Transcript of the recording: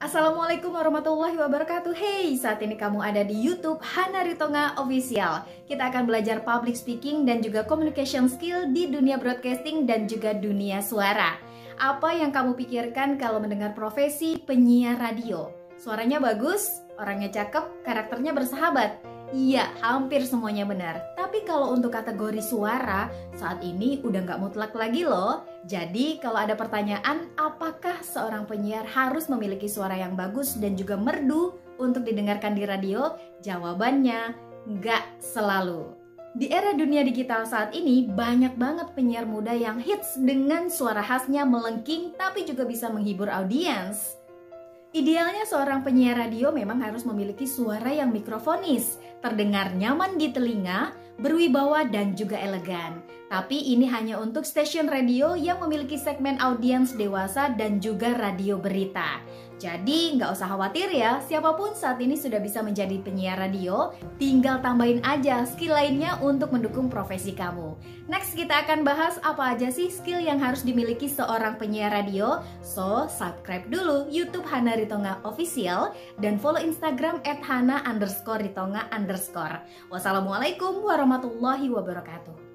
Assalamualaikum warahmatullahi wabarakatuh. Hey, saat ini kamu ada di YouTube Hana Ritonga Official. Kita akan belajar public speaking dan juga communication skill di dunia broadcasting dan juga dunia suara. Apa yang kamu pikirkan kalau mendengar profesi penyiar radio? Suaranya bagus, orangnya cakep, karakternya bersahabat. Iya, hampir semuanya benar. Tapi kalau untuk kategori suara, saat ini udah nggak mutlak lagi loh. Jadi kalau ada pertanyaan, apakah seorang penyiar harus memiliki suara yang bagus dan juga merdu untuk didengarkan di radio? Jawabannya, nggak selalu. Di era dunia digital saat ini, banyak banget penyiar muda yang hits dengan suara khasnya melengking tapi juga bisa menghibur audiens. Idealnya seorang penyiar radio memang harus memiliki suara yang mikrofonis, terdengar nyaman di telinga, berwibawa dan juga elegan. Tapi ini hanya untuk stasiun radio yang memiliki segmen audiens dewasa dan juga radio berita. Jadi nggak usah khawatir ya, siapapun saat ini sudah bisa menjadi penyiar radio, tinggal tambahin aja skill lainnya untuk mendukung profesi kamu. Next kita akan bahas apa aja sih skill yang harus dimiliki seorang penyiar radio. So, subscribe dulu YouTube Hana Ritonga Official dan follow Instagram @hana_ritonga_. Wassalamualaikum warahmatullahi wabarakatuh.